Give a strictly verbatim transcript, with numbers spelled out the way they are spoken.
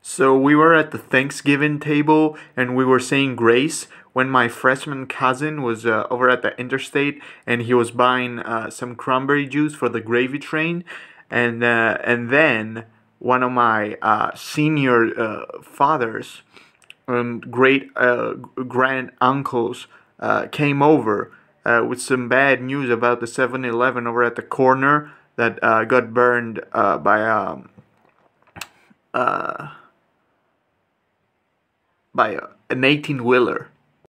So we were at the Thanksgiving table and we were saying grace when my freshman cousin was uh, over at the interstate and he was buying uh, some cranberry juice for the gravy train, and uh, and then one of my uh, senior uh, fathers, um, great uh, grand uncles, uh, came over uh, with some bad news about the Seven Eleven over at the corner that uh, got burned uh, by um, uh, by uh, an eighteen wheeler.